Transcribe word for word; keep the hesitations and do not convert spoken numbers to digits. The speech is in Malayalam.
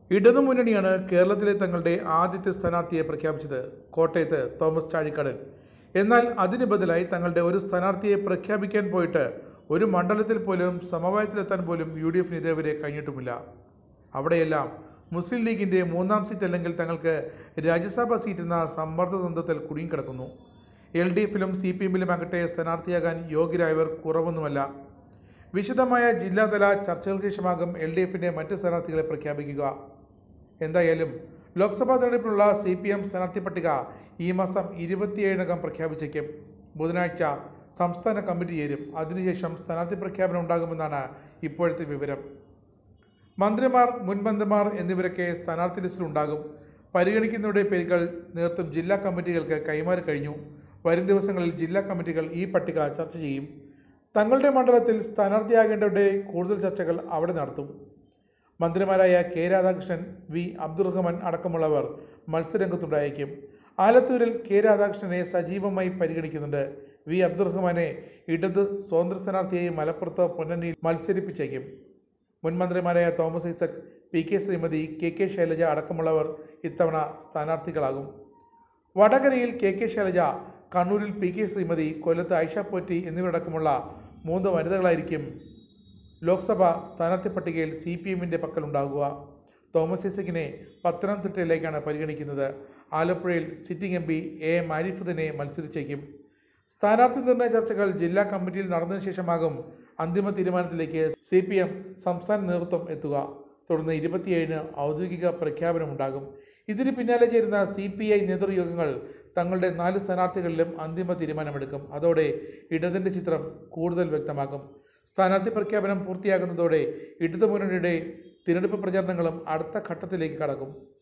ഇടതുമുന്നണിയാണ് കേരളത്തിലെ തങ്ങളുടെ ആദ്യത്തെ സ്ഥാനാർത്ഥിയെ പ്രഖ്യാപിച്ചത്, കോട്ടയത്ത് തോമസ് ചാഴിക്കാടൻ. എന്നാൽ അതിന് ബദലായി തങ്ങളുടെ ഒരു സ്ഥാനാർത്ഥിയെ പ്രഖ്യാപിക്കാൻ പോയിട്ട് ഒരു മണ്ഡലത്തിൽ പോലും സമവായത്തിലെത്താൻ പോലും യു ഡി എഫിന് ഇതേവരെ കഴിഞ്ഞിട്ടുമില്ല. അവിടെയെല്ലാം മുസ്ലിം ലീഗിൻ്റെ മൂന്നാം സീറ്റ് അല്ലെങ്കിൽ തങ്ങൾക്ക് രാജ്യസഭാ സീറ്റ് എന്ന സമ്മർദ്ദതന്ത്രത്തിൽ കുടുങ്ങിക്കിടക്കുന്നു. എൽ ഡി എഫിലും സി പി എമ്മിലും ആകട്ടെ സ്ഥാനാർത്ഥിയാകാൻ യോഗ്യരായവർ കുറവൊന്നുമല്ല. വിശദമായ ജില്ലാതല ചർച്ചകൾക്ക് ശേഷമാകും എൽ ഡി എഫിൻ്റെ മറ്റ് സ്ഥാനാർത്ഥികളെ പ്രഖ്യാപിക്കുക. എന്തായാലും ലോക്സഭാ തെരഞ്ഞെടുപ്പിനുള്ള സി പി എം സ്ഥാനാർത്ഥി പട്ടിക ഈ മാസം ഇരുപത്തിയേഴിനകം പ്രഖ്യാപിച്ചേക്കും. ബുധനാഴ്ച സംസ്ഥാന കമ്മിറ്റി ചേരും. അതിനുശേഷം സ്ഥാനാർത്ഥി പ്രഖ്യാപനം ഉണ്ടാകുമെന്നാണ് ഇപ്പോഴത്തെ വിവരം. മന്ത്രിമാർ, മുൻ മന്ത്രിമാർ എന്നിവരൊക്കെ സ്ഥാനാർത്ഥി ലിസ്റ്റിലുണ്ടാകും. പരിഗണിക്കുന്നവരുടെ പേരുകൾ നേതൃത്വം ജില്ലാ കമ്മിറ്റികൾക്ക് കൈമാറി കഴിഞ്ഞു. വരും ദിവസങ്ങളിൽ ജില്ലാ കമ്മിറ്റികൾ ഈ പട്ടിക ചർച്ച ചെയ്യും. തങ്ങളുടെ മണ്ഡലത്തിൽ സ്ഥാനാർത്ഥിയാകേണ്ടവരുടെ കൂടുതൽ ചർച്ചകൾ അവിടെ നടത്തും. മന്ത്രിമാരായ കെ രാധാകൃഷ്ണൻ, വി അബ്ദുറഹ്മാൻ അടക്കമുള്ളവർ മത്സരരംഗത്തുണ്ടായേക്കും. ആലത്തൂരിൽ കെ രാധാകൃഷ്ണനെ സജീവമായി പരിഗണിക്കുന്നുണ്ട്. വി അബ്ദുറഹ്മാനെ ഇടത് സ്വതന്ത്ര സ്ഥാനാർത്ഥിയായി മലപ്പുറത്ത് പൊന്നാനിയിൽ മത്സരിപ്പിച്ചേക്കും. മുൻ മന്ത്രിമാരായ Thomas Isaac, P K Sreemathi, K K Shailaja അടക്കമുള്ളവർ ഇത്തവണ സ്ഥാനാർത്ഥികളാകും. വടകരയിൽ കെ കെ ശൈലജ, കണ്ണൂരിൽ പി കെ ശ്രീമതി, കൊല്ലത്ത് ഐഷ പോറ്റി എന്നിവരടക്കമുള്ള മൂന്ന് വനിതകളായിരിക്കും ലോക്സഭാ സ്ഥാനാർത്ഥി പട്ടികയിൽ സി പി എമ്മിൻ്റെ പക്കലുണ്ടാകുക. തോമസ് ഐസക്കിനെ പത്തനംതിട്ടയിലേക്കാണ് പരിഗണിക്കുന്നത്. ആലപ്പുഴയിൽ sitting M P A M ആരിഫുദ്ദീനെ മത്സരിച്ചേക്കും. സ്ഥാനാർത്ഥി നിർണയ ചർച്ചകൾ ജില്ലാ കമ്മിറ്റിയിൽ നടന്നതിനു ശേഷമാകും അന്തിമ തീരുമാനത്തിലേക്ക് സി പി എം സംസ്ഥാന നേതൃത്വം എത്തുക. തുടർന്ന് ഇരുപത്തിയേഴിന് ഔദ്യോഗിക പ്രഖ്യാപനമുണ്ടാകും. ഇതിന് പിന്നാലെ ചേരുന്ന സി പി ഐ നേതൃയോഗങ്ങൾ തങ്ങളുടെ നാല് സ്ഥാനാർത്ഥികളിലും അന്തിമ തീരുമാനമെടുക്കും. അതോടെ ഇടതിൻ്റെ ചിത്രം കൂടുതൽ വ്യക്തമാകും. സ്ഥാനാർത്ഥി പ്രഖ്യാപനം പൂർത്തിയാകുന്നതോടെ ഇടതുമുന്നണിയുടെ തിരഞ്ഞെടുപ്പ് പ്രചാരണങ്ങളും അടുത്ത ഘട്ടത്തിലേക്ക് കടക്കും.